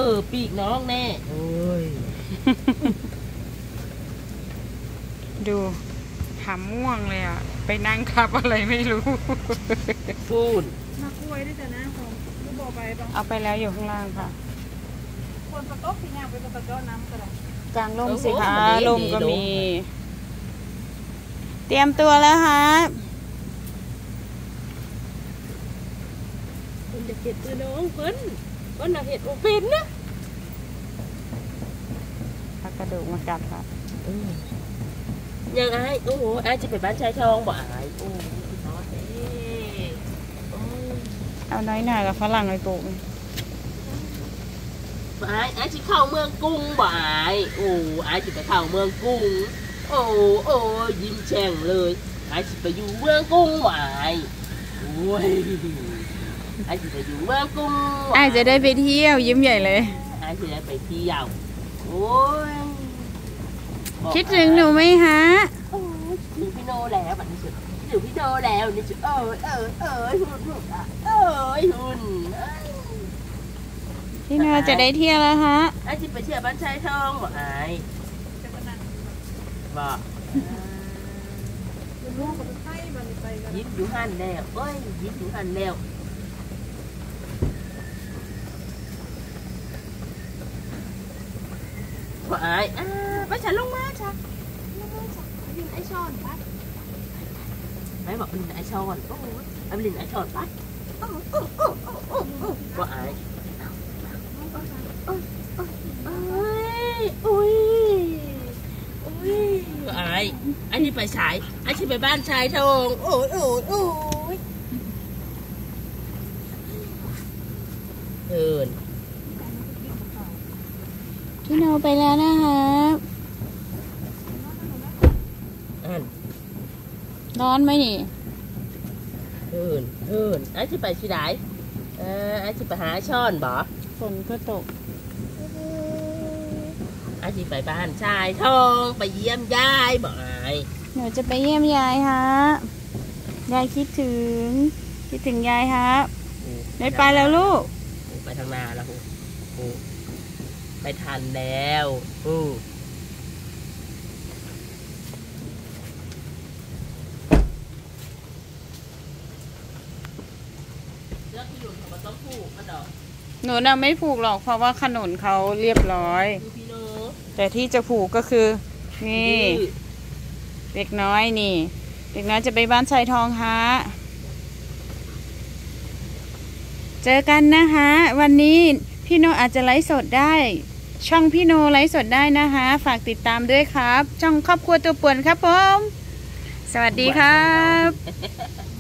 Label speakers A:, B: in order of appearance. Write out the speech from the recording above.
A: ปีกน้องแน่โอ้ย
B: ดูหำม่วงเลยอ่ะไปนั่งทับอะไรไม่รู้
A: ฟูน
C: มากล้วยด้วยจ้ะนะของลูกบอไปบ้าง
B: เอาไปแล้วอยู่ข้างล่างค่ะ
C: คนประต๊อกที่ย่างไปประต๊อกน้ำก็ได้
B: กลางร่มสิคะร่มก็มีเตรียมตัวแล้วฮะ
A: คุณจะเก็บตัวน้องเพิ่นน่ะเห็ดโอเป็นนะ
B: พักกระดูกมาจับค่ะ
A: ยังไงโอ้โหไอ้จะไปบ้านชายทองบ่ไอ้โอ้
B: เอาน้อยหน่ากับฝรั่งไปปลูก
A: ไอ้จะเข้าเมืองกุ้งบ่ไอ้โอ้ไอ้จะไปเข้าเมืองกุ้งโอ้ยิ้มแฉ่งเลยไอ้จะไปอยู่เมืองกุ้งบ่ไอ้โอ้ยไอ้จะไปอยู่เมืองกุ้ง
B: ไอ้จะได้ไปเที่ยวยิ้มใหญ่เลย
A: ไอ้จะได้ไปเที่ยวโอ้ย
B: คิดถึงหนูไหมฮะ
A: ถึงพี่โนแล้วบัดนี้สุดถึงพี่โนแล้วนี่สุดหุ่น
B: พี่โนจะได้เที่ยวแล้วฮะ
A: ไอ้ที่ไปเที่ยวบ้านชายทองบ่ไอ้บ่ยิ้มอยู่หันแล้วเอ้ยยิ้มอยู่หันแล้วบ่ไอ้ไปฉันลงมาจ้ะลินไอชอนปั๊บแม่บอกลินไอชอนโอ้ยเอาลินไอชอนปั๊บว่าไอ้อุ้ยไอ้ที่ไปฉายไอ้ที่ไปบ้านชายทองโอ้ยเอิน
B: พี่โนไปแล้วนะคะร้อนไหมนี่
A: เอินไอ้ที่ไปที่ไหนไอ้ที่ไปหาช่อนบ่
B: ฝนก็ตก
A: ไอ้ที่ไปบ้านชายทองไปเยี่ยมยายบ่ไอ้
B: หนูจะไปเยี่ยมยายฮะยายคิดถึงยายฮะได้ไปแล้วลูก
A: ไปทางนาแล้วไปทันแล้ว
B: หนูน่ะไม่ผูกหรอกเพราะว่าขนุนเขาเรียบร้อยแต่ที่จะผูกก็คือนี่เด็กน้อยนี่เด็กน้อยจะไปบ้านชายทองฮะเจอกันนะคะวันนี้พี่โนอาจจะไลฟ์สดได้ช่องพี่โนไลฟ์สดได้นะคะฝากติดตามด้วยครับช่องครอบครัวตัวป่วนครับผมสวัสดีครับ